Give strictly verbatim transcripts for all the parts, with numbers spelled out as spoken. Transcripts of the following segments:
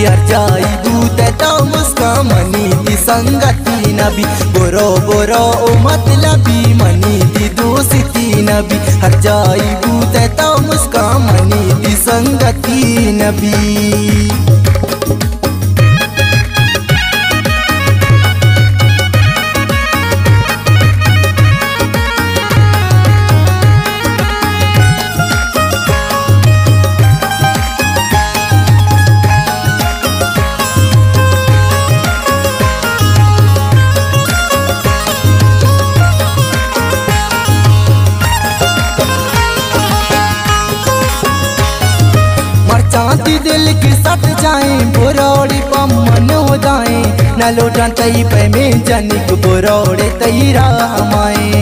हर जाई बूते तो मुस्का मनी दी संगति नबी बोरो बोरो ओ मतलबी मनी दी दोस्ती नबी हर जाई बूते तो मुस्का मनी दी संगति नबी। चांदी दिल की सट जाए बोरोड़ी पम मन हो जाए न लोटा तई पे में जनिक बोरोड़े तई रामाए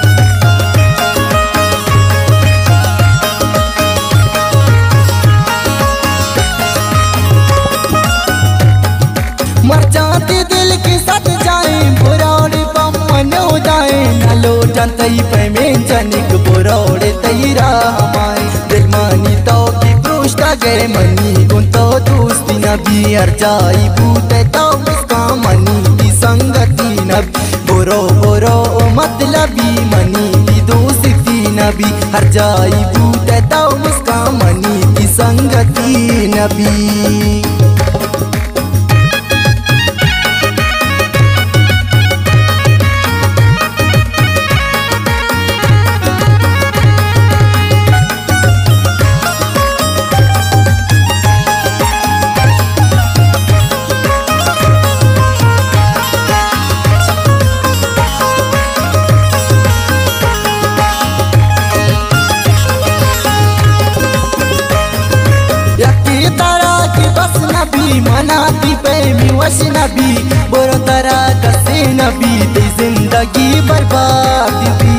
मर चांदी दिल की सट जाए बोरोड़ी पम मन हो जाए न लोटा तई पे में जनिक बोरोड़े तई रामाए दिल मानी तो गए मनी गुन तो दोस्ती नबी हर जाई बूते तो मुस्का मनी दी संगति नबी बोरो बोरो मतलबी मनी दी दोस्ती नबी हर जाई बूते तो मुस्का मनी दी संगति नबी। मनाती पे मिवश नबी बोरो तरा कसे नबी ते जिंदगी बर्बाद भी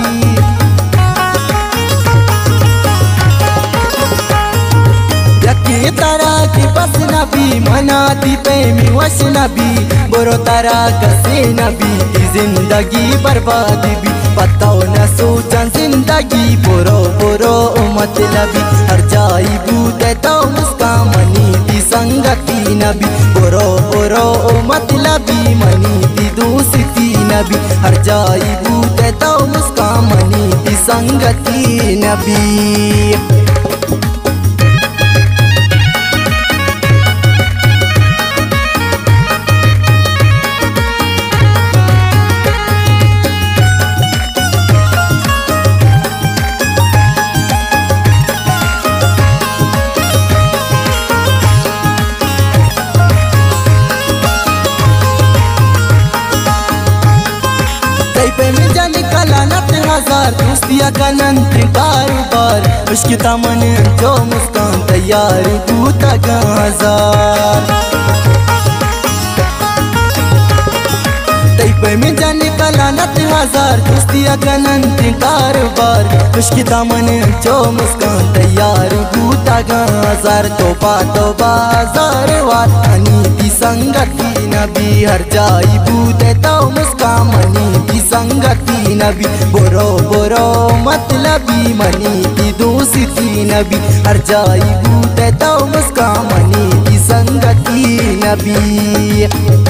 यकी तरा की बस नबी मनाती पे मिवश नबी बोरो तरा कसे नबी ते जिंदगी बर्बाद भी बताओ न सोचन जिंदगी बोरो बोरो मतलबी हर जाई बूते तो मुस्का मनी दी संगति नबी बोरो बोरो मतलबी मनी दी दोस्ती नबी हर जाई बूते तो मुस्का मनी दी संगति नबी। हजार दोस्तिया का नंत कारोबार उसकी तमन जो मुस्कान तैयार बूता हजार तैपे में जाने का लानत हजार दोस्तिया का नंत कारोबार उसकी तमन जो मुस्कान तैयार बूता हजार तोबा तोबा हजार वानी दी संगति नबी हर जाई बूते तो मुस्का मनी दी संगति नबी बोरो बोरो मतलबी मनी दी दोस्ती नबी हर जाई बूते तो मुस्का मनी दी संगति नबी।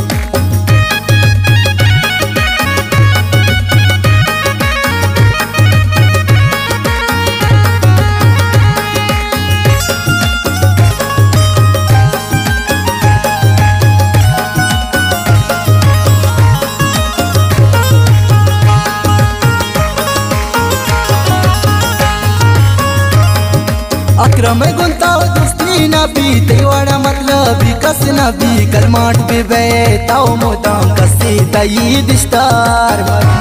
अक्रम गुंता दोस्ती नबी तेवाड़ा मतलब कस नबी कलमाट पे बैताओ मोदाम कसे तई दिश्तार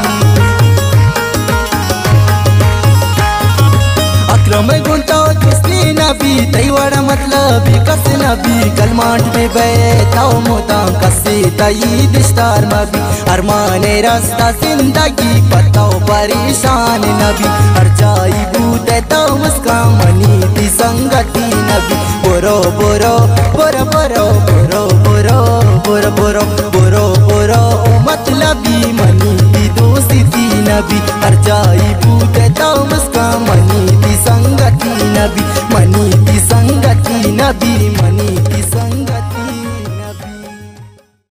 अक्रम गुंता दोस्ती नबी तेवाड़ा मतलब कस नबी कलमाट पे बैताओ मोदाम कसे तई दिश्तार मबी अरमाने रास्ता जिंदगी बताओ परेशान नबी हर जाई बूते तो मुस्का मनी दी संगति नबी बोरो बोरो बोरो बोरो बोरो बोरो बोरो बोरो बोरो बोरो मतलबी मनी दी दोस्ती नबी हर जाई बूते तो मुस्का मनी दी संगति नबी मनी दी संगति नबी।